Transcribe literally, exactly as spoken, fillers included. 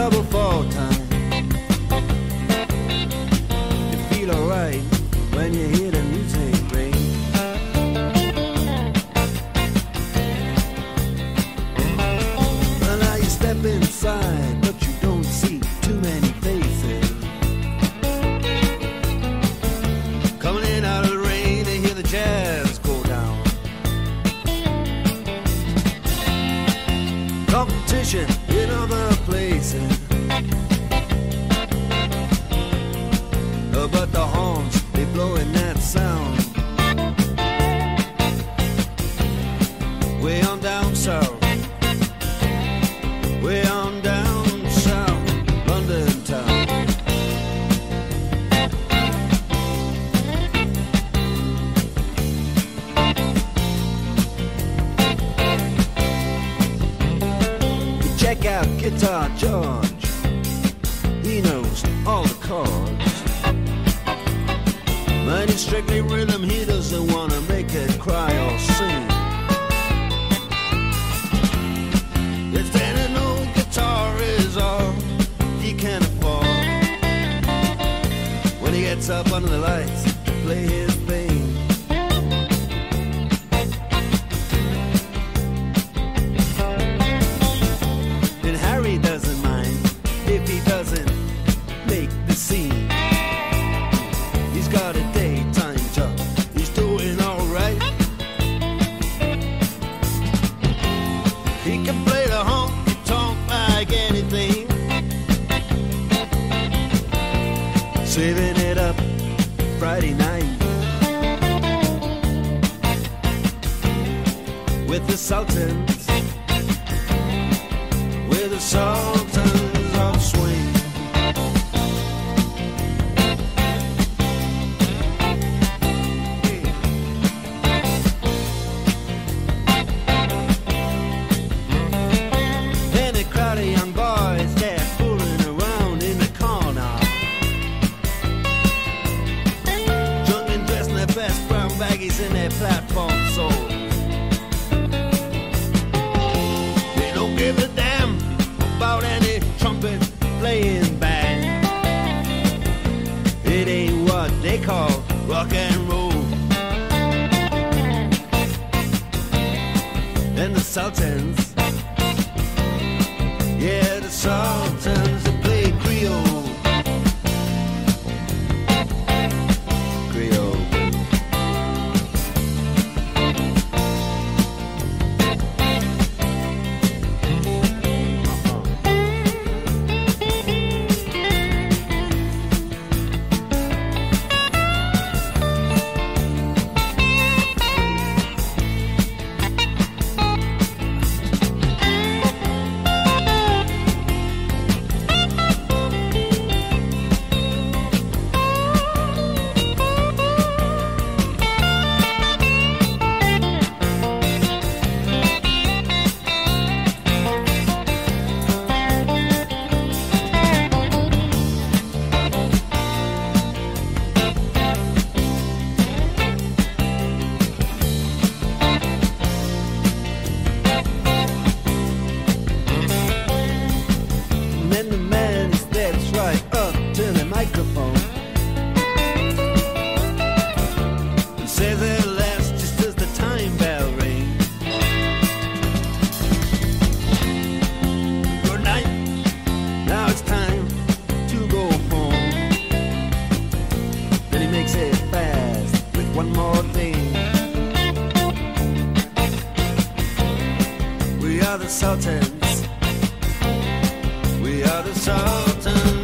double fall time. You feel alright when you hear the music ring. Well, now you step inside, but you don't see too many faces. Coming in out of the rain, they hear the jazz go down. Competition in other places, uh, but the horns, they blowing that sound. Way on down south, way on down south, London town. Check out Guitar George, he knows all the chords. But it's strictly rhythm, he doesn't want to make it cry or sing. If then an old guitar is all he can afford, when he gets up under the lights to play his thing. He doesn't mind if he doesn't make the scene. He's got a daytime job, he's doing alright. He can play the honky tonk like anything, saving it up Friday night with the Sultans. The Sultans of Swing. Then a crowd of young boys, they're fooling around in the corner, drunk and dressed in their best brown baggies in their platform soles. They don't give a damn about any trumpet playing band. It ain't what they call rock and roll. And the Sultans, yeah, the Sultans, they play Creole. Creole. And the man steps right up to the microphone and says at last, just as the time bell rings, good night, now it's time to go home. Then he makes it fast with one more thing. We are the Sultans, we are the Sultans.